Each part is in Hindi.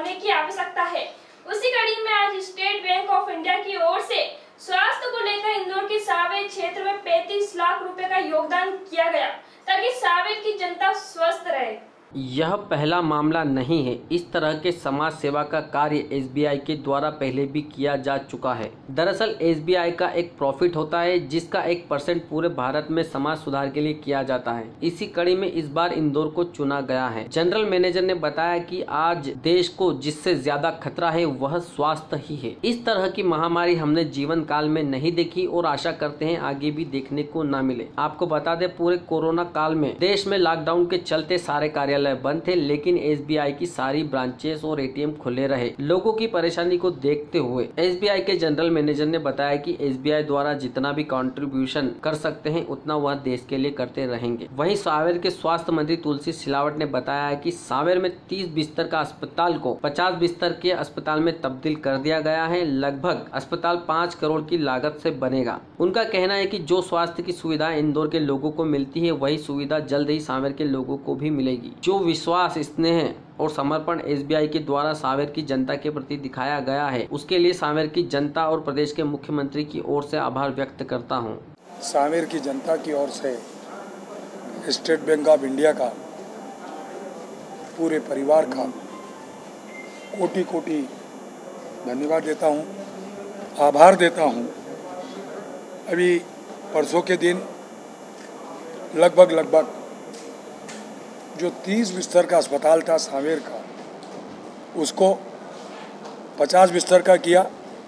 करने की आवश्यकता है। उसी कड़ी में आज स्टेट बैंक ऑफ इंडिया की ओर से स्वास्थ्य को लेकर इंदौर के सांवेर क्षेत्र में 35 लाख रुपए का योगदान किया गया ताकि सांवेर की जनता स्वस्थ रहे। यह पहला मामला नहीं है। इस तरह के समाज सेवा का कार्य एसबीआई के द्वारा पहले भी किया जा चुका है। दरअसल एसबीआई का एक प्रॉफिट होता है जिसका 1% पूरे भारत में समाज सुधार के लिए किया जाता है। इसी कड़ी में इस बार इंदौर को चुना गया है। जनरल मैनेजर ने बताया कि आज देश को जिससे ज्यादा खतरा है वह स्वास्थ्य ही है। इस तरह की महामारी हमने जीवन काल में नहीं देखी और आशा करते हैं आगे भी देखने को न मिले। आपको बता दें, पूरे कोरोना काल में देश में लॉकडाउन के चलते सारे कार्यालय बंद थे, लेकिन एसबीआई की सारी ब्रांचेस और एटीएम खुले रहे। लोगों की परेशानी को देखते हुए एसबीआई के जनरल मैनेजर ने बताया कि एसबीआई द्वारा जितना भी कंट्रीब्यूशन कर सकते हैं उतना वह देश के लिए करते रहेंगे। वहीं सांवेर के स्वास्थ्य मंत्री तुलसी सिलावट ने बताया कि सांवेर में 30 बिस्तर का अस्पताल को 50 बिस्तर के अस्पताल में तब्दील कर दिया गया है। लगभग अस्पताल 5 करोड़ की लागत से बनेगा। उनका कहना है कि जो स्वास्थ्य की सुविधाएं इंदौर के लोगों को मिलती है वही सुविधा जल्द ही सांवेर के लोगों को भी मिलेगी। जो विश्वास, स्नेह और समर्पण एसबीआई के द्वारा सांवेर की जनता के प्रति दिखाया गया है उसके लिए सांवेर की जनता और प्रदेश के मुख्यमंत्री की ओर से आभार व्यक्त करता हूं। सांवेर की जनता की ओर से स्टेट बैंक ऑफ इंडिया का, पूरे परिवार का कोटि कोटि धन्यवाद देता हूं, आभार देता हूं। अभी परसों के दिन लगभग जो 30 बिस्तर का अस्पताल था सांवेर का, उसको 50 बिस्तर का किया।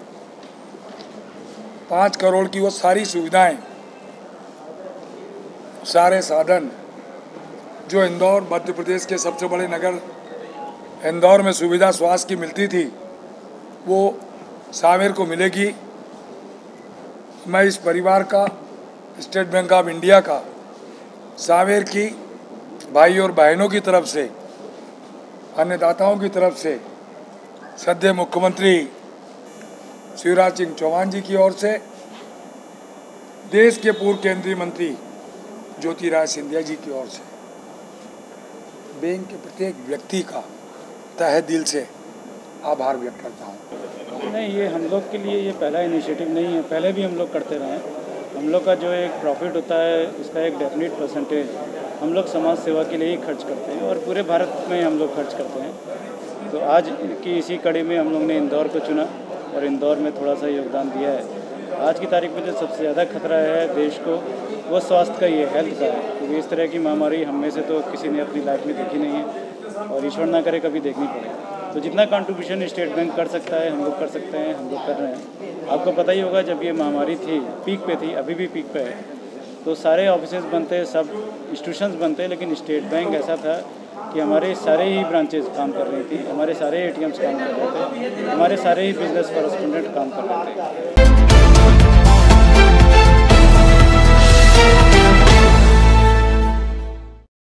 5 करोड़ की वो सारी सुविधाएं, सारे साधन जो इंदौर मध्य प्रदेश के सबसे बड़े नगर इंदौर में सुविधा स्वास्थ्य की मिलती थी वो सांवेर को मिलेगी। मैं इस परिवार का, स्टेट बैंक ऑफ इंडिया का, सांवेर की भाई और बहनों की तरफ से, अन्नदाताओं की तरफ से, सद्य मुख्यमंत्री शिवराज सिंह चौहान जी की ओर से, देश के पूर्व केंद्रीय मंत्री ज्योतिरादित्य सिंधिया जी की ओर से, बैंक के प्रत्येक व्यक्ति का तहे दिल से आभार व्यक्त करता हूँ। नहीं, ये हम लोग के लिए ये पहला इनिशिएटिव नहीं है, पहले भी हम लोग करते रहे हैं। हम लोग का जो एक प्रॉफिट होता है उसका एक डेफिनेट परसेंटेज हम लोग समाज सेवा के लिए ही खर्च करते हैं और पूरे भारत में हम लोग खर्च करते हैं। तो आज की इसी कड़ी में हम लोग ने इंदौर को चुना और इंदौर में थोड़ा सा योगदान दिया है। आज की तारीख में जो सबसे ज़्यादा खतरा है देश को वो स्वास्थ्य का ही है, हेल्थ का है, क्योंकि इस तरह की महामारी हम में से तो किसी ने अपनी लाइफ में देखी नहीं है और ईश्वर ना करे कभी देखनी पड़े। तो जितना कंट्रीब्यूशन स्टेट बैंक कर सकता है हम लोग कर सकते हैं, हम लोग कर रहे हैं। आपको पता ही होगा जब ये महामारी थी, पीक पे थी, अभी भी पीक पे है, तो सारे ऑफिसेज बनते, सब इंस्टीट्यूशंस बनते, लेकिन स्टेट बैंक ऐसा था कि हमारे सारे ही ब्रांचेज काम कर रही थी, हमारे सारे एटीएम्स काम कर रहे थे, हमारे सारे ही बिजनेस कॉरेस्पोंडेंट काम कर रहे थे।